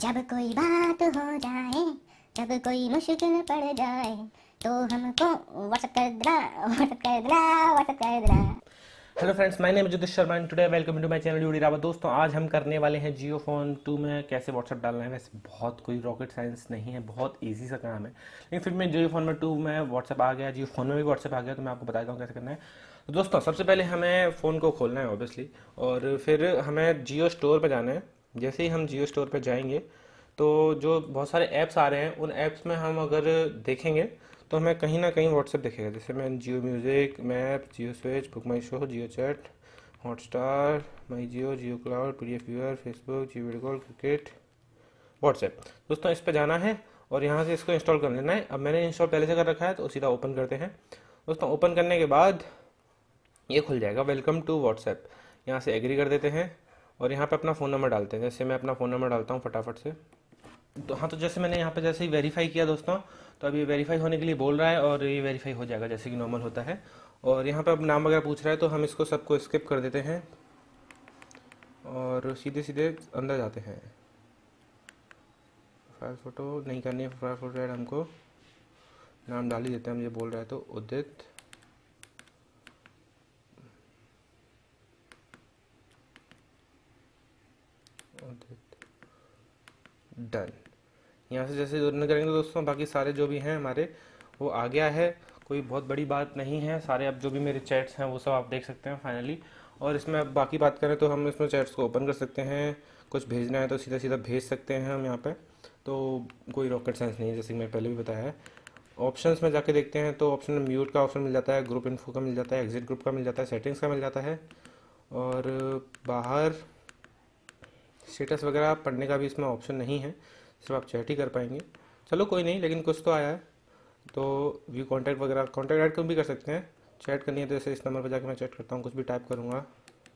जब कोई बात हो जाए, जब कोई मुश्किल पड़ जाए, तो हमको व्हाट्सएप कर देना, व्हाट्सएप कर देना, व्हाट्सएप कर देना। Hello friends, my name is Jyotish Sharma and today welcome to my channel UD Rawat. दोस्तों, आज हम करने वाले हैं जियो फोन 2 में कैसे व्हाट्सएप डालना है। वैसे बहुत कोई रॉकेट साइंस नहीं है, बहुत इजी सा काम है, लेकिन फिर मैं जियो फोन में 2 में व्हाट्सएप आ गया, जियो फोन में भी व्हाट्सएप आ गया, तो मैं आपको बताता हूँ कैसे करना है। तो दोस्तों, सबसे पहले हमें फ़ोन को खोलना है ऑब्वियसली, और फिर हमें जियो स्टोर पर जाना है। जैसे ही हम जियो स्टोर पर जाएंगे तो जो बहुत सारे ऐप्स आ रहे हैं, उन ऐप्स में हम अगर देखेंगे तो हमें कहीं ना कहीं व्हाट्सएप दिखेगा। जैसे मैं Jio music, map, Jio switch, book my show, Jio chat, Hotstar, my Jio, Jio cloud, PDF viewer, Facebook, Jio video call, cricket, WhatsApp. दोस्तों, इस पर जाना है और यहाँ से इसको इंस्टॉल कर लेना है। अब मैंने इंस्टॉल पहले से कर रखा है तो सीधा ओपन करते हैं। दोस्तों, ओपन करने के बाद ये खुल जाएगा, वेलकम टू व्हाट्सएप। यहाँ से एग्री कर देते हैं और यहाँ पे अपना फ़ोन नंबर डालते हैं। जैसे मैं अपना फ़ोन नंबर डालता हूँ फटाफट से। तो हाँ, तो जैसे मैंने यहाँ पे जैसे ही वेरीफाई किया दोस्तों, तो अब ये वेरीफाई होने के लिए बोल रहा है और ये वेरीफाई हो जाएगा जैसे कि नॉर्मल होता है। और यहाँ पे अब नाम वगैरह पूछ रहा है तो हम इसको सबको स्किप कर देते हैं और सीधे सीधे अंदर जाते हैं। प्रोफाइल फ़ोटो नहीं करनी है, प्रोफाइल फ़ोटो ऐड हमको नाम डाल ही देते हैं। हम ये बोल रहा है तो उदित, डन। यहाँ से जैसे रन करेंगे तो दोस्तों बाकी सारे जो भी हैं हमारे वो आ गया है। कोई बहुत बड़ी बात नहीं है, सारे अब जो भी मेरे चैट्स हैं वो सब आप देख सकते हैं फाइनली। और इसमें अब बाकी बात करें तो हम इसमें चैट्स को ओपन कर सकते हैं। कुछ भेजना है तो सीधा सीधा भेज सकते हैं हम यहाँ पे। तो कोई रॉकेट साइंस नहीं है, जैसे कि मैं पहले भी बताया है। ऑप्शंस में जाके देखते हैं तो ऑप्शन में म्यूट का ऑप्शन मिल जाता है, ग्रुप इन्फो का मिल जाता है, एग्जिट ग्रुप का मिल जाता है, सेटिंग्स का मिल जाता है, और बाहर स्टेटस वगैरह पढ़ने का भी इसमें ऑप्शन नहीं है, सिर्फ आप चैट ही कर पाएंगे। चलो कोई नहीं, लेकिन कुछ तो आया है। तो व्यू कॉन्टैक्ट वगैरह, कॉन्टैक्ट ऐड कर भी कर सकते हैं। चैट करनी है तो जैसे इस नंबर पर जाकर मैं चैट करता हूँ, कुछ भी टाइप करूँगा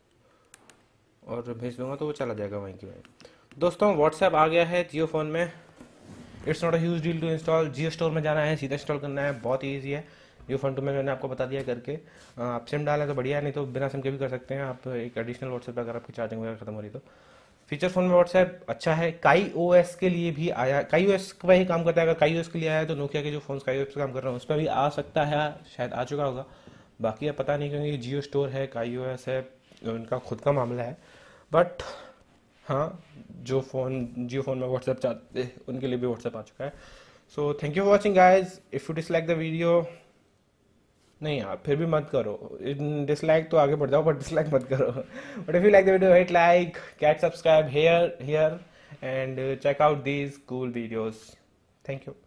और भेज दूँगा तो वो चला जाएगा वहीं की वहीं। दोस्तों, व्हाट्सएप आ गया है जियो फ़ोन में। It's not a huge deal to install. Jio store में जाना है, सीधा इंस्टॉल करना है, बहुत ही ईजी है। जियो फोन 2 में मैंने आपको बता दिया करके। आप सिम डालें तो बढ़िया है, नहीं तो बिना सिम के भी कर सकते हैं आप। एक एडिशनल व्हाट्सएप अगर आपकी चार्जिंग वगैरह खत्म हो रही तो। फीचर फोन में व्हाट्सएप अच्छा है। काई ओएस के लिए भी आया, काई ओएस पर ही काम करता है। अगर काई ओएस के लिए आया है तो नोकिया के जो फोन काई ओएस पर काम कर रहे हैं उस पर भी आ सकता है, शायद आ चुका होगा। बाकी अब पता नहीं, क्योंकि जियो स्टोर है, काई ओएस है, उनका खुद का मामला है। बट हाँ, जो फ़ोन जियो फ़ोन में व्हाट्सएप चाहते हैं उनके लिए भी व्हाट्सएप आ चुका है। So thank you for watching guys. If you dislike the video, नहीं यार फिर भी मत करो, डिसलाइक तो आगे बढ़ जाओ बट डिसलाइक मत करो। But if you like the video, hit like, cat subscribe here and check out these cool videos. Thank you.